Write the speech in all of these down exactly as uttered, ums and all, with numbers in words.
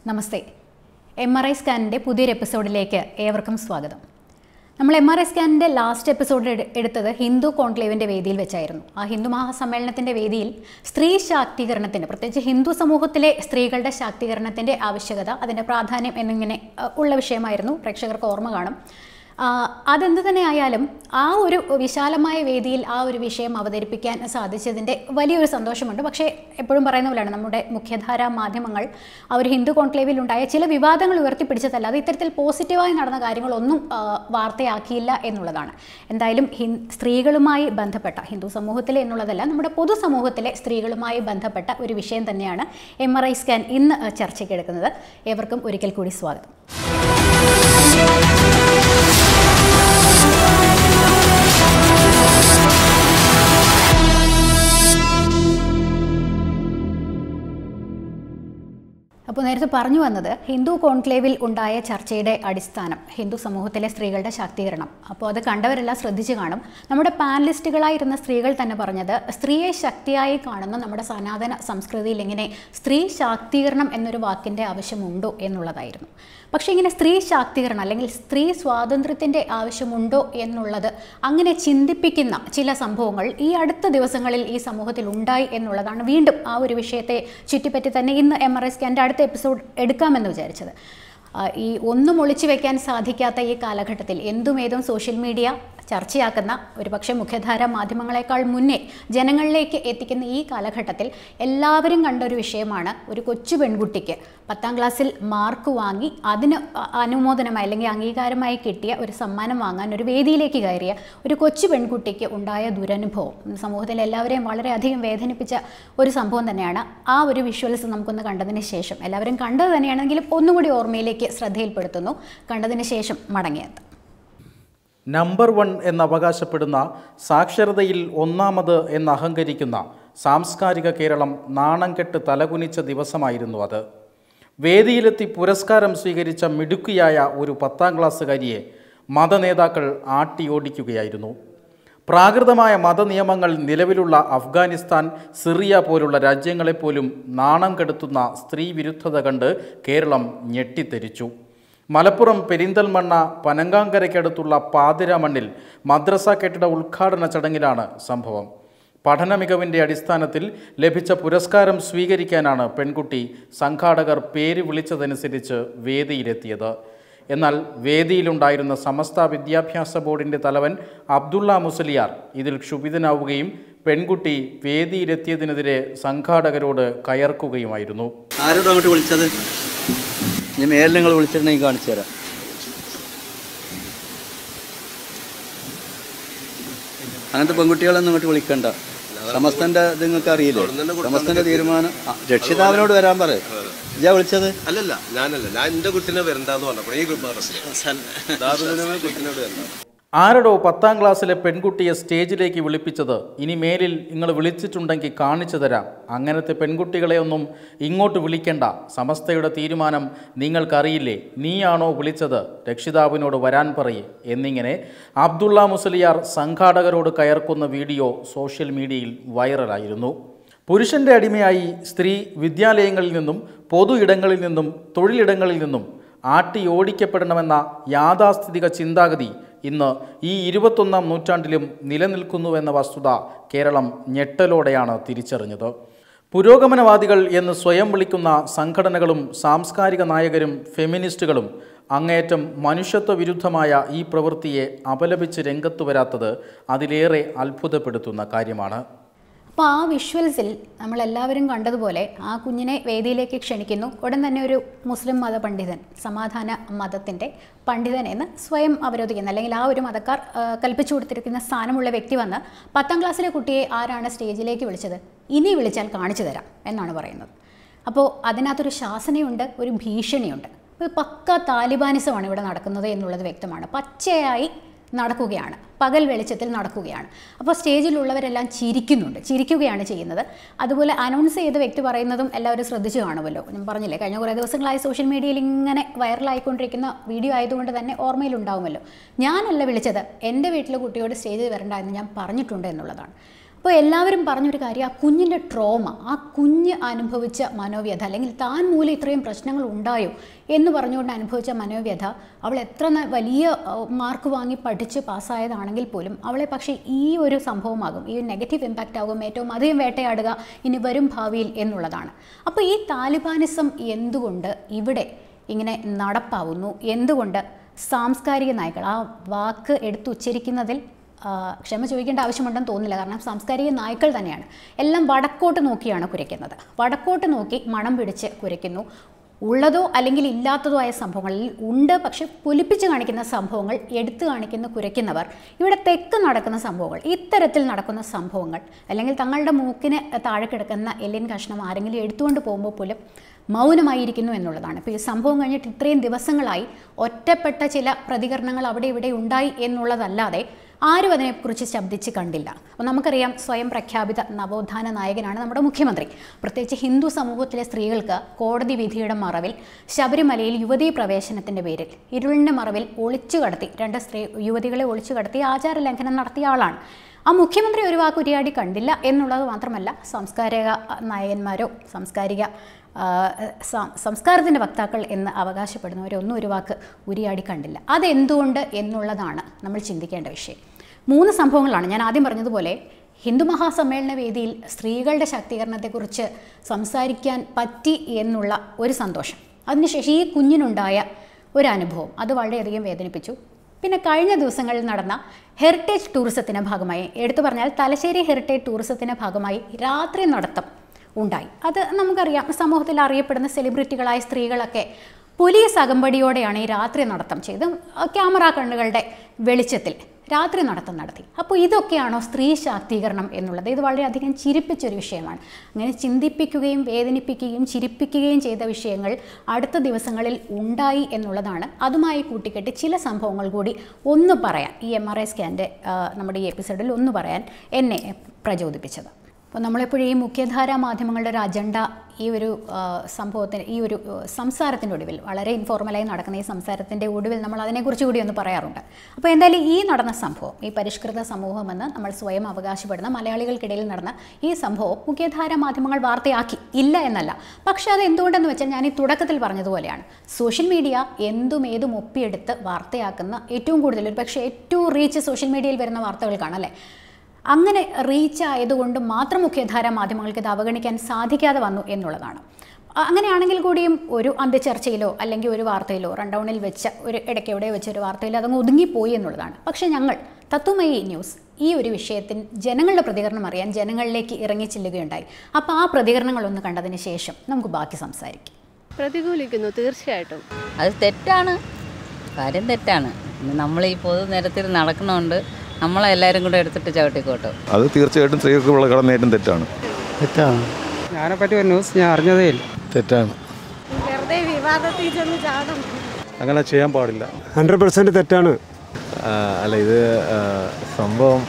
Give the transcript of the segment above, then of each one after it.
Namaste. M R I സ്കാനിൻ്റെ പുതിയൊരു എപ്പിസോഡിലേക്ക് ഏവർക്കും സ്വാഗതം. നമ്മൾ എം ആർ ഐ സ്കാനിൻ്റെ ലാസ്റ്റ് എപ്പിസോഡ് എടുത്തത് ഹിന്ദു കോൺക്ലേവിൻ്റെ വേദിയിൽ വെച്ചായിരുന്നു. ആ ഹിന്ദു മഹാസമ്മേളനത്തിൻ്റെ വേദിയിൽ സ്ത്രീ ശാക്തീകരണത്തിന്, പ്രത്യേകിച്ച് ഹിന്ദു സമൂഹത്തിലെ സ്ത്രീകളുടെ ശാക്തീകരണത്തിൻ്റെ ആവശ്യകത, അതിൻ്റെ പ്രാധാന്യം എന്നിങ്ങനെ ഉള്ള വിഷയമായിരുന്നു. പ്രേക്ഷകർക്ക് ഓർമ്മ കാണും. അതെന്ത് തന്നെ ആയാലും ആ ഒരു വിശാലമായ വേദിയിൽ ആ ഒരു വിഷയം അവതരിപ്പിക്കാൻ സാധിച്ചതിൻ്റെ വലിയൊരു സന്തോഷമുണ്ട്. പക്ഷേ എപ്പോഴും പറയുന്ന പോലെയാണ്, നമ്മുടെ മുഖ്യധാരാ മാധ്യമങ്ങൾ ആ ഒരു ഹിന്ദു കോൺക്ലേവിൽ ഉണ്ടായ ചില വിവാദങ്ങൾ ഉയർത്തിപ്പിടിച്ചതല്ലാതെ ഇത്തരത്തിൽ പോസിറ്റീവായി നടന്ന കാര്യങ്ങളൊന്നും വാർത്തയാക്കിയില്ല എന്നുള്ളതാണ്. എന്തായാലും സ്ത്രീകളുമായി ബന്ധപ്പെട്ട, ഹിന്ദു സമൂഹത്തിലെ എന്നുള്ളതല്ല, നമ്മുടെ പൊതുസമൂഹത്തിലെ സ്ത്രീകളുമായി ബന്ധപ്പെട്ട ഒരു വിഷയം തന്നെയാണ് എം ആർ ഐ സ്കാൻ ഇന്ന് ചർച്ചയ്ക്ക് എടുക്കുന്നത്. ഏവർക്കും ഒരിക്കൽ കൂടി സ്വാഗതം. അപ്പോൾ നേരത്തെ പറഞ്ഞു വന്നത് ഹിന്ദു കോൺക്ലേവിൽ ഉണ്ടായ ചർച്ചയുടെ അടിസ്ഥാനം ഹിന്ദു സമൂഹത്തിലെ സ്ത്രീകളുടെ ശാക്തീകരണം. അപ്പോൾ അത് കണ്ടവരെല്ലാം ശ്രദ്ധിച്ചു കാണും. നമ്മുടെ പാനലിസ്റ്റുകളായിരുന്ന സ്ത്രീകൾ തന്നെ പറഞ്ഞത്, സ്ത്രീയെ ശക്തിയായി കാണുന്ന നമ്മുടെ സനാതന സംസ്കൃതിയിൽ ഇങ്ങനെ സ്ത്രീ ശാക്തീകരണം എന്നൊരു വാക്കിൻ്റെ ആവശ്യമുണ്ടോ എന്നുള്ളതായിരുന്നു. പക്ഷേ ഇങ്ങനെ സ്ത്രീ ശാക്തീകരണം അല്ലെങ്കിൽ സ്ത്രീ സ്വാതന്ത്ര്യത്തിൻ്റെ ആവശ്യമുണ്ടോ എന്നുള്ളത് അങ്ങനെ ചിന്തിപ്പിക്കുന്ന ചില സംഭവങ്ങൾ ഈ അടുത്ത ദിവസങ്ങളിൽ ഈ സമൂഹത്തിൽ ഉണ്ടായി എന്നുള്ളതാണ് വീണ്ടും ആ ഒരു വിഷയത്തെ ചുറ്റിപ്പറ്റി തന്നെ ഇന്ന് എം ആർ ഐ സ്കാൻ്റെ അടുത്ത എപ്പിസോഡ് എടുക്കാമെന്ന് വിചാരിച്ചത്. ഈ ഒന്നും ഒളിച്ചു വയ്ക്കാൻ സാധിക്കാത്ത ഈ കാലഘട്ടത്തിൽ എന്തും ഏതും സോഷ്യൽ മീഡിയ ചർച്ചയാക്കുന്ന, ഒരുപക്ഷെ മുഖ്യധാര മാധ്യമങ്ങളെക്കാൾ മുന്നേ ജനങ്ങളിലേക്ക് എത്തിക്കുന്ന ഈ കാലഘട്ടത്തിൽ എല്ലാവരും കണ്ട ഒരു വിഷയമാണ് ഒരു കൊച്ചു പെൺകുട്ടിക്ക് പത്താം ക്ലാസ്സിൽ മാർക്ക് വാങ്ങി അതിന് അനുമോദനമായി അല്ലെങ്കിൽ അംഗീകാരമായി കിട്ടിയ ഒരു സമ്മാനം വാങ്ങാൻ ഒരു വേദിയിലേക്ക് കയറിയ ഒരു കൊച്ചു പെൺകുട്ടിക്ക് ഉണ്ടായ ദുരനുഭവം. സമൂഹത്തിൽ എല്ലാവരെയും വളരെയധികം വേദനിപ്പിച്ച ഒരു സംഭവം തന്നെയാണ്. ആ ഒരു വിഷ്വൽസ് നമുക്കൊന്ന് കണ്ടതിന് ശേഷം, എല്ലാവരും കണ്ടത് തന്നെയാണെങ്കിലും ഒന്നുകൂടി ഓർമ്മയിലേക്ക് ശ്രദ്ധയിൽപ്പെടുത്തുന്നു, കണ്ടതിന് ശേഷം മടങ്ങിയെത്താം. നമ്പർ വൺ എന്നവകാശപ്പെടുന്ന, സാക്ഷരതയിൽ ഒന്നാമത് എന്ന് അഹങ്കരിക്കുന്ന സാംസ്കാരിക കേരളം നാണം കെട്ട് തലകുനിച്ച ദിവസമായിരുന്നു അത്. വേദിയിലെത്തി പുരസ്കാരം സ്വീകരിച്ച മിടുക്കിയായ ഒരു പത്താം ക്ലാസ്സുകാരിയെ മതനേതാക്കൾ ആട്ടിയോടിക്കുകയായിരുന്നു. പ്രാകൃതമായ മതനിയമങ്ങൾ നിലവിലുള്ള അഫ്ഗാനിസ്ഥാൻ, സിറിയ പോലുള്ള രാജ്യങ്ങളെപ്പോലും നാണം കെടുത്തുന്ന സ്ത്രീ വിരുദ്ധത കണ്ട് കേരളം ഞെട്ടിത്തെരിച്ചു. മലപ്പുറം പെരിന്തൽമണ്ണ പനങ്കാങ്കരയ്ക്കടുത്തുള്ള പാതിര മണ്ണിൽ മദ്രസ കെട്ടിട ഉദ്ഘാടന ചടങ്ങിലാണ് സംഭവം. പഠന മികവിൻ്റെ അടിസ്ഥാനത്തിൽ ലഭിച്ച പുരസ്കാരം സ്വീകരിക്കാനാണ് പെൺകുട്ടി സംഘാടകർ പേര് വിളിച്ചതനുസരിച്ച് വേദിയിലെത്തിയത്. എന്നാൽ വേദിയിലുണ്ടായിരുന്ന സമസ്ത വിദ്യാഭ്യാസ ബോർഡിൻ്റെ തലവൻ അബ്ദുള്ള മുസ്ലിയാർ ഇതിൽ ക്ഷുഭിതനാവുകയും പെൺകുട്ടി വേദിയിലെത്തിയതിനെതിരെ സംഘാടകരോട് കയർക്കുകയുമായിരുന്നു. ആരോട് അങ്ങോട്ട് വിളിച്ചത്? ഞാൻ മേലിൽ നിങ്ങൾ വിളിച്ചിട്ടുണ്ടെങ്കിൽ കാണിച്ചു തരാം. അങ്ങനത്തെ പെൺകുട്ടികളൊന്നും ഇങ്ങോട്ട് വിളിക്കണ്ട. സമസ്തന്റെ ഇത് നിങ്ങൾക്ക് അറിയില്ലേ? സമസ്തന്റെ തീരുമാനം രക്ഷിതാവിനോട് വരാൻ പറയും. ഇതാ വിളിച്ചത്? അല്ലല്ല, ഞാനല്ല, ഞാൻ എന്റെ കുട്ടിനെ വരണ്ടെന്ന് പറഞ്ഞപ്പോൾ ഈ കുട്ടിനോട് വരണ്ട. ആരടോ പത്താം ക്ലാസ്സിലെ പെൺകുട്ടിയെ സ്റ്റേജിലേക്ക് വിളിപ്പിച്ചത്? ഇനി മേലിൽ നിങ്ങൾ വിളിച്ചിട്ടുണ്ടെങ്കിൽ കാണിച്ചു തരാം. അങ്ങനത്തെ പെൺകുട്ടികളെ ഒന്നും ഇങ്ങോട്ട് വിളിക്കണ്ട. സമസ്തയുടെ തീരുമാനം നിങ്ങൾക്കറിയില്ലേ? നീയാണോ വിളിച്ചത്? രക്ഷിതാവിനോട് വരാൻ പറയേ എന്നിങ്ങനെ അബ്ദുള്ള മുസ്ലിയാർ സംഘാടകരോട് കയർക്കുന്ന വീഡിയോ സോഷ്യൽ മീഡിയയിൽ വൈറലായിരുന്നു. പുരുഷൻ്റെ അടിമയായി സ്ത്രീ വിദ്യാലയങ്ങളിൽ നിന്നും പൊതു ഇടങ്ങളിൽ നിന്നും തൊഴിലിടങ്ങളിൽ നിന്നും ആട്ടി ഓടിക്കപ്പെടണമെന്ന യാഥാസ്ഥിതിക ചിന്താഗതി ഇന്ന് ഈ ഇരുപത്തൊന്നാം നൂറ്റാണ്ടിലും നിലനിൽക്കുന്നുവെന്ന വസ്തുത കേരളം ഞെട്ടലോടെയാണ് തിരിച്ചറിഞ്ഞത്. പുരോഗമനവാദികൾ എന്ന് സ്വയം വിളിക്കുന്ന സംഘടനകളും സാംസ്കാരിക നായകരും ഫെമിനിസ്റ്റുകളും അങ്ങേയറ്റം മനുഷ്യത്വ വിരുദ്ധമായ ഈ പ്രവൃത്തിയെ അപലപിച്ച് രംഗത്തു വരാത്തത് അതിലേറെ അത്ഭുതപ്പെടുത്തുന്ന കാര്യമാണ്. അപ്പോൾ ആ വിഷ്വൽസിൽ നമ്മളെല്ലാവരും കണ്ടതുപോലെ ആ കുഞ്ഞിനെ വേദിയിലേക്ക് ക്ഷണിക്കുന്നു. ഉടൻ തന്നെ ഒരു മുസ്ലിം മത പണ്ഡിതൻ, സമാധാന മതത്തിൻ്റെ പണ്ഡിതൻ എന്ന് സ്വയം അവരോധിക്കുന്ന, അല്ലെങ്കിൽ ആ ഒരു മതക്കാർ കൽപ്പിച്ചു കൊടുത്തിരിക്കുന്ന സ്ഥാനമുള്ള വ്യക്തി വന്ന് പത്താം ക്ലാസ്സിലെ കുട്ടിയെ ആരാണ് സ്റ്റേജിലേക്ക് വിളിച്ചത്, ഇനി വിളിച്ചാൽ കാണിച്ചു തരാം എന്നാണ് പറയുന്നത്. അപ്പോൾ അതിനകത്തൊരു ശാസനയുണ്ട്, ഒരു ഭീഷണിയുണ്ട്. അപ്പോൾ പക്ക താലിബാനിസമാണ് ഇവിടെ നടക്കുന്നത് എന്നുള്ളത് വ്യക്തമാണ്. പച്ചയായി നടക്കുകയാണ്, പകൽ വെളിച്ചത്തിൽ നടക്കുകയാണ്. അപ്പോൾ സ്റ്റേജിലുള്ളവരെല്ലാം ചിരിക്കുന്നുണ്ട്, ചിരിക്കുകയാണ് ചെയ്യുന്നത്. അതുപോലെ അനൗൺസ് ചെയ്ത വ്യക്തി പറയുന്നതും എല്ലാവരും ശ്രദ്ധിച്ചു കാണുമല്ലോ. ഞാൻ പറഞ്ഞില്ലേ, കഴിഞ്ഞ കുറേ ദിവസങ്ങളായി സോഷ്യൽ മീഡിയയിൽ ഇങ്ങനെ വൈറലായിക്കൊണ്ടിരിക്കുന്ന വീഡിയോ ആയതുകൊണ്ട് തന്നെ ഓർമ്മയിലുണ്ടാവുമല്ലോ. ഞാനല്ല വിളിച്ചത്, എൻ്റെ വീട്ടിലെ കുട്ടിയോട് സ്റ്റേജിൽ വരണ്ട എന്ന് ഞാൻ പറഞ്ഞിട്ടുണ്ട് എന്നുള്ളതാണ്. അപ്പോൾ എല്ലാവരും പറഞ്ഞൊരു കാര്യം, ആ കുഞ്ഞിൻ്റെ ട്രോമ, ആ കുഞ്ഞ് അനുഭവിച്ച മനോവ്യഥ, അല്ലെങ്കിൽ താൻ മൂലം ഇത്രയും പ്രശ്നങ്ങൾ ഉണ്ടായോ എന്ന് പറഞ്ഞുകൊണ്ട് അനുഭവിച്ച മനോവ്യഥ, അവൾ എത്ര വലിയ മാർക്ക് വാങ്ങി പഠിച്ച് പാസ്സായതാണെങ്കിൽ പോലും അവളെ പക്ഷേ ഈ ഒരു സംഭവമാകും, ഈ നെഗറ്റീവ് ഇമ്പാക്റ്റ് ആകും ഏറ്റവും അധികം വേട്ടയാടുക ഇനി വരും ഭാവിയിൽ എന്നുള്ളതാണ്. അപ്പോൾ ഈ താലിബാനിസം എന്തുകൊണ്ട് ഇവിടെ ഇങ്ങനെ നടപ്പാവുന്നു, എന്തുകൊണ്ട് സാംസ്കാരിക നായകൾ, ആ വാക്ക് എടുത്തുച്ചരിക്കുന്നതിൽ ക്ഷമ ചോദിക്കേണ്ട ആവശ്യമുണ്ടെന്ന് തോന്നുന്നില്ല, കാരണം സാംസ്കാരിക നായ്ക്കൾ തന്നെയാണ്. എല്ലാം വടക്കോട്ട് നോക്കിയാണ് കുരയ്ക്കുന്നത്, വടക്കോട്ട് നോക്കി മണം പിടിച്ച് കുരയ്ക്കുന്നു. ഉള്ളതോ അല്ലെങ്കിൽ ഇല്ലാത്തതോ ആയ സംഭവങ്ങളിൽ ഉണ്ട് പക്ഷെ പൊലിപ്പിച്ച് കാണിക്കുന്ന സംഭവങ്ങൾ എടുത്തു കാണിക്കുന്ന കുരയ്ക്കുന്നവർ ഇവിടെ തെക്ക് നടക്കുന്ന സംഭവങ്ങൾ, ഇത്തരത്തിൽ നടക്കുന്ന സംഭവങ്ങൾ, അല്ലെങ്കിൽ തങ്ങളുടെ മൂക്കിന് താഴെ കിടക്കുന്ന എല്ലിൻ കഷ്ണം ആരെങ്കിലും എടുത്തുകൊണ്ട് പോകുമ്പോൾ പോലും മൗനമായിരിക്കുന്നു എന്നുള്ളതാണ്. ഇപ്പോൾ ഈ സംഭവം കഴിഞ്ഞിട്ട് ഇത്രയും ദിവസങ്ങളായി ഒറ്റപ്പെട്ട ചില പ്രതികരണങ്ങൾ അവിടെ ഇവിടെ ഉണ്ടായി എന്നുള്ളതല്ലാതെ ആരും അതിനെക്കുറിച്ച് ശബ്ദിച്ച് കണ്ടില്ല. അപ്പോൾ നമുക്കറിയാം, സ്വയം പ്രഖ്യാപിത നവോത്ഥാന നായകനാണ് നമ്മുടെ മുഖ്യമന്ത്രി. പ്രത്യേകിച്ച് ഹിന്ദു സമൂഹത്തിലെ സ്ത്രീകൾക്ക് കോടതി വിധിയുടെ മറവിൽ ശബരിമലയിൽ യുവതീ പ്രവേശനത്തിൻ്റെ പേരിൽ ഇരുളിൻ്റെ മറവിൽ ഒളിച്ചു കടത്തി രണ്ട് സ്ത്രീ യുവതികളെ ഒളിച്ചു കടത്തി ആചാര ലംഘനം നടത്തിയ ആളാണ്. ആ മുഖ്യമന്ത്രി ഒരു വാക്ക് ഉരിയാടി കണ്ടില്ല എന്നുള്ളത് മാത്രമല്ല, സാംസ്കാരിക നായകന്മാരോ സാംസ്കാരിക സംസ്കാരത്തിൻ്റെ വക്താക്കൾ എന്ന് അവകാശപ്പെടുന്നവരൊന്നും ഒരു വാക്ക് ഉരിയാടി കണ്ടില്ല. അതെന്തുകൊണ്ട് എന്നുള്ളതാണ് നമ്മൾ ചിന്തിക്കേണ്ട വിഷയം. മൂന്ന് സംഭവങ്ങളാണ് ഞാൻ ആദ്യം പറഞ്ഞതുപോലെ. ഹിന്ദു മഹാസമ്മേളന വേദിയിൽ സ്ത്രീകളുടെ ശാക്തീകരണത്തെക്കുറിച്ച് സംസാരിക്കാൻ പറ്റി എന്നുള്ള ഒരു സന്തോഷം, അതിനുശേഷം ഈ കുഞ്ഞിനുണ്ടായ ഒരു അനുഭവം, അത് വളരെയധികം വേദനിപ്പിച്ചു. പിന്നെ കഴിഞ്ഞ ദിവസങ്ങളിൽ നടന്ന ഹെറിറ്റേജ് ടൂറിസത്തിൻ്റെ ഭാഗമായി, എടുത്തു പറഞ്ഞാൽ തലശ്ശേരി ഹെറിറ്റേജ് ടൂറിസത്തിൻ്റെ ഭാഗമായി രാത്രി നടത്തം ഉണ്ടായി. അത് നമുക്കറിയാം, സമൂഹത്തിൽ അറിയപ്പെടുന്ന സെലിബ്രിറ്റികളായ സ്ത്രീകളൊക്കെ പോലീസ് അകമ്പടിയോടെയാണ് ഈ രാത്രി നടത്തം ചെയ്ത് ക്യാമറ കണ്ണുകളുടെ വെളിച്ചത്തിൽ രാത്രി നടത്തം നടത്തി. അപ്പോൾ ഇതൊക്കെയാണോ സ്ത്രീ ശാക്തീകരണം എന്നുള്ളത്? ഇത് വളരെയധികം ചിരിപ്പിച്ചൊരു വിഷയമാണ്. അങ്ങനെ ചിന്തിപ്പിക്കുകയും വേദനിപ്പിക്കുകയും ചിരിപ്പിക്കുകയും ചെയ്ത വിഷയങ്ങൾ അടുത്ത ദിവസങ്ങളിൽ ഉണ്ടായി എന്നുള്ളതാണ്. അതുമായി കൂട്ടിക്കെട്ടി ചില സംഭവങ്ങൾ കൂടി ഒന്ന് പറയാൻ, ഈ എം ആർ ഐ സ്കാൻ്റെ നമ്മുടെ ഈ എപ്പിസോഡിൽ ഒന്ന് പറയാൻ എന്നെ പ്രചോദിപ്പിച്ചത്. അപ്പോൾ നമ്മളെപ്പോഴും ഈ മുഖ്യധാരാ മാധ്യമങ്ങളുടെ ഒരു അജണ്ട ഈ ഒരു സംഭവത്തിന്, ഈ ഒരു സംസാരത്തിൻ്റെ ഒടുവിൽ, വളരെ ഇൻഫോർമലായി നടക്കുന്ന ഈ സംസാരത്തിൻ്റെ ഒടുവിൽ നമ്മൾ അതിനെക്കുറിച്ച് കൂടി ഒന്ന് പറയാറുണ്ട്. അപ്പോൾ എന്തായാലും ഈ നടന്ന സംഭവം, ഈ പരിഷ്കൃത സമൂഹമെന്ന് നമ്മൾ സ്വയം അവകാശപ്പെടുന്ന മലയാളികൾക്കിടയിൽ നടന്ന ഈ സംഭവം മുഖ്യധാരാ മാധ്യമങ്ങൾ വാർത്തയാക്കി, ഇല്ല എന്നല്ല. പക്ഷേ അത് എന്തുകൊണ്ടെന്ന് വെച്ചാൽ ഞാൻ ഈ തുടക്കത്തിൽ പറഞ്ഞതുപോലെയാണ്, സോഷ്യൽ മീഡിയ എന്തും ഏതും ഒപ്പിയെടുത്ത് വാർത്തയാക്കുന്ന ഏറ്റവും കൂടുതൽ, ഒരു പക്ഷേ ഏറ്റവും റീച്ച് സോഷ്യൽ മീഡിയയിൽ വരുന്ന വാർത്തകൾക്കാണ് അല്ലേ. അങ്ങനെ റീച്ച് ആയതുകൊണ്ട് മാത്രം മുഖ്യധാരാ മാധ്യമങ്ങൾക്ക് ഇത് അവഗണിക്കാൻ സാധിക്കാതെ വന്നു എന്നുള്ളതാണ്. അങ്ങനെയാണെങ്കിൽ കൂടിയും ഒരു അന്ത്യചർച്ചയിലോ അല്ലെങ്കിൽ ഒരു വാർത്തയിലോ റൺഡൗണിൽ വെച്ച ഒരു ഇടയ്ക്ക് എവിടെ വെച്ച ഒരു വാർത്തയിൽ അതങ്ങ് ഒതുങ്ങിപ്പോയി എന്നുള്ളതാണ്. പക്ഷേ ഞങ്ങൾ തത്വമയി ന്യൂസ് ഈ ഒരു വിഷയത്തിൽ ജനങ്ങളുടെ പ്രതികരണം അറിയാൻ ജനങ്ങളിലേക്ക് ഇറങ്ങി ചെല്ലുകയുണ്ടായി. അപ്പോൾ ആ പ്രതികരണങ്ങളൊന്ന് കണ്ടതിന് ശേഷം നമുക്ക് ബാക്കി സംസാരിക്കാം. പ്രതികൂലിക്കുന്നു, തീർച്ചയായിട്ടും അത് തെറ്റാണ്, കാര്യം തെറ്റാണ്. നമ്മൾ ഈ പൊതുനിരത്തിൽ നടക്കണോണ്ട് നമ്മളെല്ലാവരും കൂടെ എടുത്തിട്ട് ചവിട്ടിക്കോട്ടോ. അത് തീർച്ചയായിട്ടും സ്ത്രീകൾക്കുള്ള കടമയായിട്ടും തെറ്റാണ്. തെറ്റാണ്. ഞാനെപ്പറ്റി ഒരു ന്യൂസ് ഞാൻ അറിഞ്ഞതേ ഇല്ല. തെറ്റാണ്. വെറുതെ വിവാദത്തിൽ ചെന്ന് ചാടും. അങ്ങനെ ചെയ്യാൻ പാടില്ല. ഹൺഡ്രഡ് പെർസെൻറ്റ് തെറ്റാണ്. അല്ല, ഇത് സംഭവം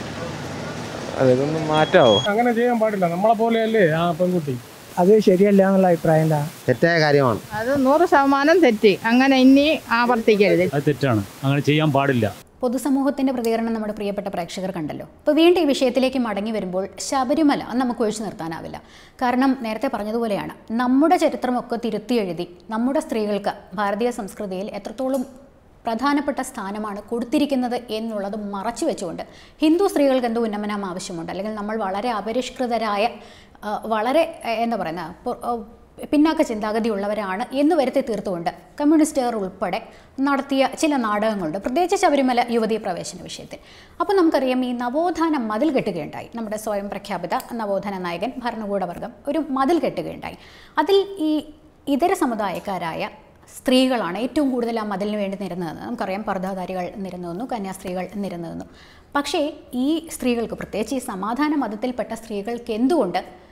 അതൊന്നും മാറ്റാവോ? അങ്ങനെ ചെയ്യാൻ പാടില്ല. നമ്മളെ പോലെയല്ലേ ആ പെൺകുട്ടി. അത് ശരിയല്ല എന്നുള്ള അഭിപ്രായം എന്താ? തെറ്റായ കാര്യമാണ്. അത് നൂറ് ശതമാനം തെറ്റി. അങ്ങനെ ഇനി ആവർത്തിക്കരുത്. അത് തെറ്റാണ്, അങ്ങനെ ചെയ്യാൻ പാടില്ല. പൊതുസമൂഹത്തിൻ്റെ പ്രതികരണം നമ്മുടെ പ്രിയപ്പെട്ട പ്രേക്ഷകർ കണ്ടല്ലോ. അപ്പോൾ വീണ്ടും ഈ വിഷയത്തിലേക്ക് മടങ്ങി വരുമ്പോൾ ശബരിമല അത് നമുക്ക് ഒഴിച്ചു നിർത്താനാവില്ല. കാരണം നേരത്തെ പറഞ്ഞതുപോലെയാണ്, നമ്മുടെ ചരിത്രമൊക്കെ തിരുത്തി എഴുതി നമ്മുടെ സ്ത്രീകൾക്ക് ഭാരതീയ സംസ്കൃതിയിൽ എത്രത്തോളം പ്രധാനപ്പെട്ട സ്ഥാനമാണ് കൊടുത്തിരിക്കുന്നത് എന്നുള്ളത് മറച്ചു വെച്ചുകൊണ്ട് ഹിന്ദു സ്ത്രീകൾക്ക് എന്തോ ഉന്നമനം ആവശ്യമുണ്ട്, അല്ലെങ്കിൽ നമ്മൾ വളരെ അപരിഷ്കൃതരായ വളരെ എന്താ പറയുന്ന പിന്നാക്ക ചിന്താഗതിയുള്ളവരാണ് എന്ന് വരുത്തി തീർത്തുകൊണ്ട് കമ്മ്യൂണിസ്റ്റുകാർ ഉൾപ്പെടെ നടത്തിയ ചില നാടകങ്ങളുണ്ട്, പ്രത്യേകിച്ച് ശബരിമല യുവതീ പ്രവേശന വിഷയത്തിൽ. അപ്പോൾ നമുക്കറിയാം, ഈ നവോത്ഥാന മതിൽ കെട്ടുകയുണ്ടായി. നമ്മുടെ സ്വയം പ്രഖ്യാപിത നവോത്ഥാന നായകൻ ഭരണകൂടവർഗം ഒരു മതിൽ കെട്ടുകയുണ്ടായി. അതിൽ ഈ ഇതര സമുദായക്കാരായ സ്ത്രീകളാണ് ഏറ്റവും കൂടുതൽ ആ മതിലിന് വേണ്ടി നിരന്നതെന്ന് നമുക്കറിയാം. പർദ്ദാധാരികൾ നിരന്നു, കന്യാസ്ത്രീകൾ നിരന്നു. പക്ഷേ ഈ സ്ത്രീകൾക്ക്, പ്രത്യേകിച്ച് ഈ സമാധാന മതത്തിൽപ്പെട്ട സ്ത്രീകൾക്ക് എന്തുകൊണ്ട്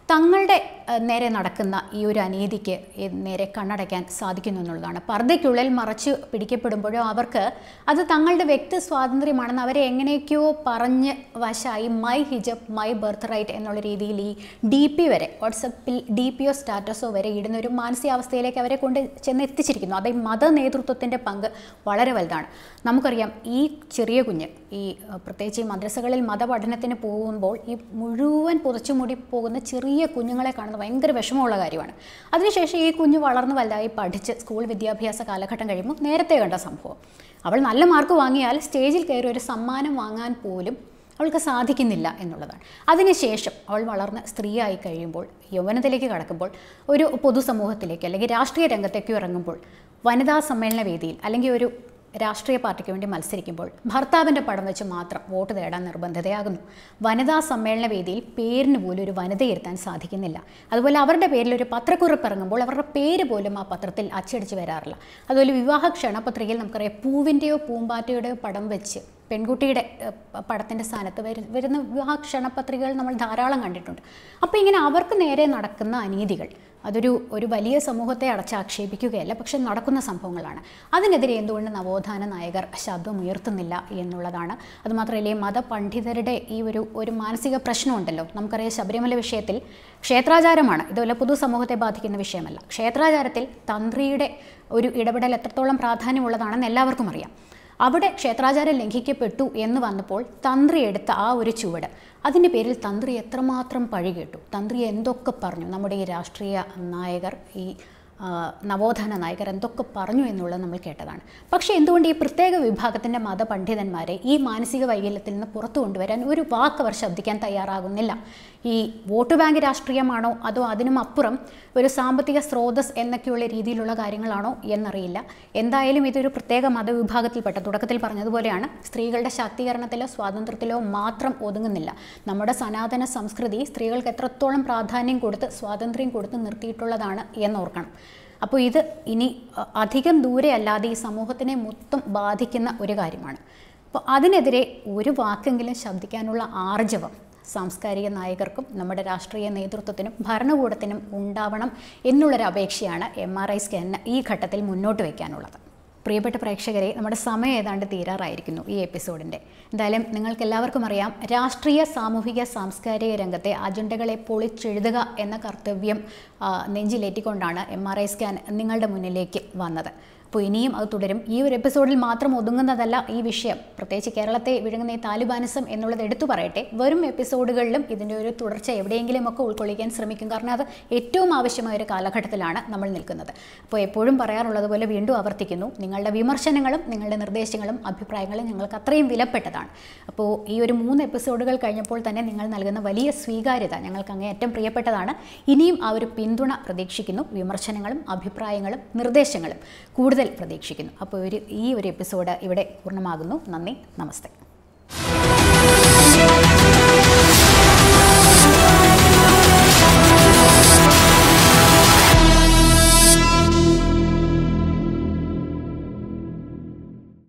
തങ്ങളുടെ നേരെ നടക്കുന്ന ഈ ഒരു അനീതിക്ക് നേരെ കണ്ണടയ്ക്കാൻ സാധിക്കുന്നു എന്നുള്ളതാണ്. പർദ്ദയ്ക്കുള്ളിൽ മറച്ച് പിടിക്കപ്പെടുമ്പോഴോ അവർക്ക് അത് തങ്ങളുടെ വ്യക്തി സ്വാതന്ത്ര്യമാണെന്ന് അവരെ എങ്ങനെയൊക്കെയോ പറഞ്ഞ് വശായി മൈ ഹിജബ് മൈ ബർത്ത് റൈറ്റ് എന്നുള്ള രീതിയിൽ ഈ ഡി പി വരെ വാട്സപ്പിൽ ഡി പിയോ സ്റ്റാറ്റസോ വരെ ഇടുന്ന ഒരു മാനസികാവസ്ഥയിലേക്ക് അവരെ കൊണ്ട് ചെന്ന് എത്തിച്ചിരിക്കുന്നു. അത് മത നേതൃത്വത്തിൻ്റെ പങ്ക് വളരെ വലുതാണ്. നമുക്കറിയാം ഈ ചെറിയ കുഞ്ഞ് ഈ പ്രത്യേകിച്ച് ഈ മദ്രസകളിൽ മതപഠനത്തിന് പോകുമ്പോൾ ഈ മുഴുവൻ പുതച്ചുമൂടി പോകുന്ന ചെറിയ കുഞ്ഞുങ്ങളെ കാണുന്നത് ഭയങ്കര വിഷമമുള്ള കാര്യമാണ്. അതിനുശേഷം ഈ കുഞ്ഞ് വളർന്നു വലുതായി പഠിച്ച് സ്കൂൾ വിദ്യാഭ്യാസ കാലഘട്ടം കഴിയുമ്പോൾ നേരത്തെ കണ്ട സംഭവം, അവൾ നല്ല മാർക്ക് വാങ്ങിയാൽ സ്റ്റേജിൽ കയറി ഒരു സമ്മാനം വാങ്ങാൻ പോലും അവൾക്ക് സാധിക്കുന്നില്ല എന്നുള്ളതാണ്. അതിനുശേഷം അവൾ വളർന്ന് സ്ത്രീയായി കഴിയുമ്പോൾ യൗവനത്തിലേക്ക് കടക്കുമ്പോൾ ഒരു പൊതുസമൂഹത്തിലേക്ക് അല്ലെങ്കിൽ രാഷ്ട്രീയ രംഗത്തേക്ക് ഇറങ്ങുമ്പോൾ വനിതാ സമ്മേളന വേദിയിൽ അല്ലെങ്കിൽ ഒരു രാഷ്ട്രീയ പാർട്ടിക്ക് വേണ്ടി മത്സരിക്കുമ്പോൾ ഭർത്താവിൻ്റെ പടം വെച്ച് മാത്രം വോട്ട് നേടാൻ നിർബന്ധിതയാകുന്നു. വനിതാ സമ്മേളന വേദിയിൽ പേരിന് പോലും ഒരു വനിതയിരുത്താൻ സാധിക്കുന്നില്ല. അതുപോലെ അവരുടെ പേരിൽ ഒരു പത്രക്കുറിപ്പ് ഇറങ്ങുമ്പോൾ അവരുടെ പേര് പോലും ആ പത്രത്തിൽ അച്ചടിച്ച് വരാറില്ല. അതുപോലെ വിവാഹ ക്ഷണപത്രികയിൽ നമുക്കറിയാം പൂവിൻ്റെയോ പൂമ്പാറ്റയുടെയോ പടം വെച്ച് പെൺകുട്ടിയുടെ പടത്തിൻ്റെ സ്ഥാനത്ത് വരു വരുന്ന വിവാഹ ക്ഷണപത്രികകൾ നമ്മൾ ധാരാളം കണ്ടിട്ടുണ്ട്. അപ്പോൾ ഇങ്ങനെ അവർക്ക് നേരെ നടക്കുന്ന അനീതികൾ അതൊരു ഒരു വലിയ സമൂഹത്തെ അടച്ചാക്ഷേപിക്കുകയല്ല, പക്ഷെ നടക്കുന്ന സംഭവങ്ങളാണ്. അതിനെതിരെ എന്തുകൊണ്ട് നവോത്ഥാന നായകർ ശബ്ദമുയർത്തുന്നില്ല എന്നുള്ളതാണ്. അതുമാത്രമല്ല, ഈ മതപണ്ഡിതരുടെ ഈ ഒരു ഒരു മാനസിക പ്രശ്നമുണ്ടല്ലോ. നമുക്കറിയാം ശബരിമല വിഷയത്തിൽ ക്ഷേത്രാചാരമാണ്, ഇതുപോലെ പൊതുസമൂഹത്തെ ബാധിക്കുന്ന വിഷയമല്ല. ക്ഷേത്രാചാരത്തിൽ തന്ത്രിയുടെ ഒരു ഇടപെടൽ എത്രത്തോളം പ്രാധാന്യമുള്ളതാണെന്ന് എല്ലാവർക്കും അറിയാം. അവിടെ ക്ഷേത്രാചാരം ലംഘിക്കപ്പെട്ടു എന്ന് വന്നപ്പോൾ തന്ത്രി എടുത്ത ആ ഒരു ചുവട്, അതിൻ്റെ പേരിൽ തന്ത്രി എത്രമാത്രം പഴി കേട്ടു, തന്ത്രി എന്തൊക്കെ പറഞ്ഞു, നമ്മുടെ ഈ രാഷ്ട്രീയ നായകർ ഈ നവോത്ഥാന നായകർ എന്തൊക്കെ പറഞ്ഞു എന്നുള്ളത് നമ്മൾ കേട്ടതാണ്. പക്ഷേ എന്തുകൊണ്ട് ഈ പ്രത്യേക വിഭാഗത്തിൻ്റെ മതപണ്ഡിതന്മാരെ ഈ മാനസിക വൈകല്യത്തിൽ നിന്ന് പുറത്തു കൊണ്ടുവരാൻ ഒരു വാക്ക് അവർ ശബ്ദിക്കാൻ തയ്യാറാകുന്നില്ല? ഈ വോട്ട് ബാങ്ക് രാഷ്ട്രീയമാണോ അതോ അതിനും അപ്പുറം ഒരു സാമ്പത്തിക സ്രോതസ് എന്നൊക്കെയുള്ള രീതിയിലുള്ള കാര്യങ്ങളാണോ എന്നറിയില്ല. എന്തായാലും ഇതൊരു പ്രത്യേക മതവിഭാഗത്തിൽപ്പെട്ട, തുടക്കത്തിൽ പറഞ്ഞതുപോലെയാണ്, സ്ത്രീകളുടെ ശാക്തീകരണത്തിലോ സ്വാതന്ത്ര്യത്തിലോ മാത്രം ഒതുങ്ങുന്നില്ല. നമ്മുടെ സനാതന സംസ്കൃതി സ്ത്രീകൾക്ക് എത്രത്തോളം പ്രാധാന്യം കൊടുത്ത് സ്വാതന്ത്ര്യം കൊടുത്ത് നിർത്തിയിട്ടുള്ളതാണ് എന്നോർക്കണം. അപ്പോൾ ഇത് ഇനി അധികം ദൂരെ അല്ലാതെ ഈ സമൂഹത്തിനെ മൊത്തം ബാധിക്കുന്ന ഒരു കാര്യമാണ്. അപ്പോൾ അതിനെതിരെ ഒരു വാക്കെങ്കിലും ശബ്ദിക്കാനുള്ള ആർജവം സാംസ്കാരിക നായകർക്കും നമ്മുടെ രാഷ്ട്രീയ നേതൃത്വത്തിനും ഭരണകൂടത്തിനും ഉണ്ടാവണം എന്നുള്ളൊരു അപേക്ഷയാണ് എം ആർ ഐ സ്കാനിന് ഈ ഘട്ടത്തിൽ മുന്നോട്ട് വയ്ക്കാനുള്ളത്. പ്രിയപ്പെട്ട പ്രേക്ഷകരെ, നമ്മുടെ സമയം ഏതാണ്ട് തീരാറായിരിക്കുന്നു ഈ എപ്പിസോഡിൻ്റെ. എന്തായാലും നിങ്ങൾക്കെല്ലാവർക്കും അറിയാം, രാഷ്ട്രീയ സാമൂഹിക സാംസ്കാരിക രംഗത്തെ അജണ്ടകളെ പൊളിച്ചെഴുതുക എന്ന കർത്തവ്യം നെഞ്ചിലേറ്റിക്കൊണ്ടാണ് എം ആർ ഐ സ്കാൻ നിങ്ങളുടെ മുന്നിലേക്ക് വന്നത്. അപ്പോൾ ഇനിയും അത് തുടരും. ഈ ഒരു എപ്പിസോഡിൽ മാത്രം ഒതുങ്ങുന്നതല്ല ഈ വിഷയം. പ്രത്യേകിച്ച് കേരളത്തെ വിഴുങ്ങുന്ന ഈ താലിബാനിസം എന്നുള്ളത് എടുത്തു പറയട്ടെ, വരും എപ്പിസോഡുകളിലും ഇതിൻ്റെ ഒരു തുടർച്ച എവിടെയെങ്കിലുമൊക്കെ ഉൾക്കൊള്ളിക്കാൻ ശ്രമിക്കും. കാരണം അത് ഏറ്റവും ആവശ്യമായ ഒരു കാലഘട്ടത്തിലാണ് നമ്മൾ നിൽക്കുന്നത്. അപ്പോൾ എപ്പോഴും പറയാറുള്ളത് പോലെ വീണ്ടും ആവർത്തിക്കുന്നു, നിങ്ങളുടെ വിമർശനങ്ങളും നിങ്ങളുടെ നിർദ്ദേശങ്ങളും അഭിപ്രായങ്ങളും ഞങ്ങൾക്ക് അത്രയും വിലപ്പെട്ടതാണ്. അപ്പോൾ ഈ ഒരു മൂന്ന് എപ്പിസോഡുകൾ കഴിഞ്ഞപ്പോൾ തന്നെ നിങ്ങൾ നൽകുന്ന വലിയ സ്വീകാര്യത ഞങ്ങൾക്ക് അങ്ങേയറ്റം പ്രിയപ്പെട്ടതാണ്. ഇനിയും ആ ഒരു പിന്തുണ പ്രതീക്ഷിക്കുന്നു. വിമർശനങ്ങളും അഭിപ്രായങ്ങളും നിർദ്ദേശങ്ങളും കൂടുതൽ പ്രതീക്ഷിക്കുന്നു. അപ്പോൾ ഒരു ഈ ഒരു എപ്പിസോഡ് ഇവിടെ പൂർണ്ണമാകുന്നു. നന്ദി, നമസ്തേ.